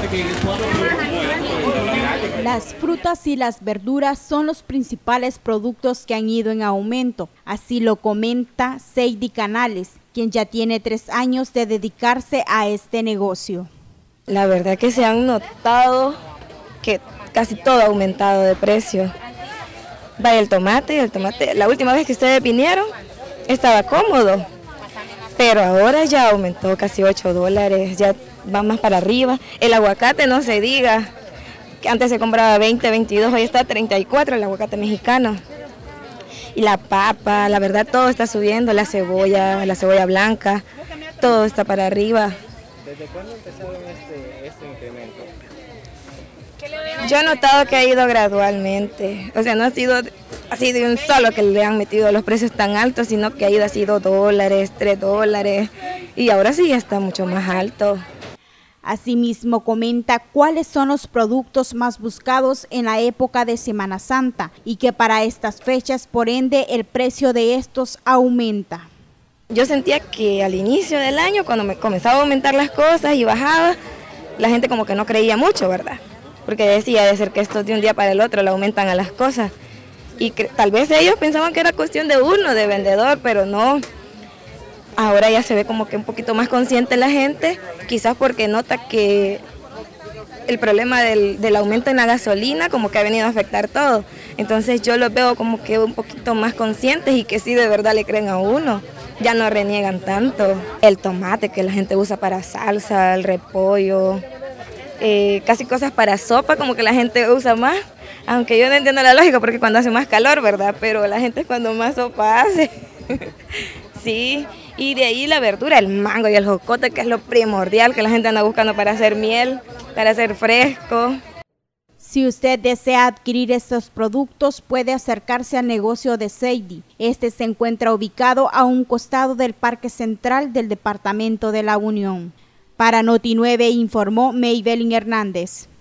Las frutas y las verduras son los principales productos que han ido en aumento. Así lo comenta Seidy Canales, quien ya tiene 3 años de dedicarse a este negocio. La verdad que se han notado que casi todo ha aumentado de precio. Vaya el tomate, la última vez que ustedes vinieron estaba cómodo, pero ahora ya aumentó casi $8, ya va más para arriba. El aguacate no se diga, que antes se compraba 20, 22, hoy está 34 el aguacate mexicano. Y la papa, la verdad todo está subiendo, la cebolla blanca, todo está para arriba. ¿Desde cuándo empezaron este incremento? Yo he notado que ha ido gradualmente, o sea, no ha sido así de un solo que le han metido los precios tan altos, sino que ha ido así $2, $3, y ahora sí ya está mucho más alto. Asimismo comenta cuáles son los productos más buscados en la época de Semana Santa y que para estas fechas, por ende, el precio de estos aumenta. Yo sentía que al inicio del año, cuando me comenzaba a aumentar las cosas y bajaba, la gente como que no creía mucho, ¿verdad? Porque decía de ser que esto de un día para el otro le aumentan a las cosas. Y tal vez ellos pensaban que era cuestión de uno, de vendedor, pero no. Ahora ya se ve como que un poquito más consciente la gente, quizás porque nota que el problema del aumento en la gasolina como que ha venido a afectar todo. Entonces yo los veo como que un poquito más conscientes y que sí de verdad le creen a uno. Ya no reniegan tanto. El tomate que la gente usa para salsa, el repollo, casi cosas para sopa como que la gente usa más. Aunque yo no entiendo la lógica porque cuando hace más calor, ¿verdad? Pero la gente es cuando más sopa hace. Sí, y de ahí la verdura, el mango y el jocote, que es lo primordial que la gente anda buscando para hacer miel, para hacer fresco. Si usted desea adquirir estos productos, puede acercarse al negocio de Seidy. Este se encuentra ubicado a un costado del Parque Central del Departamento de La Unión. Para Noti9 informó Maybelline Hernández.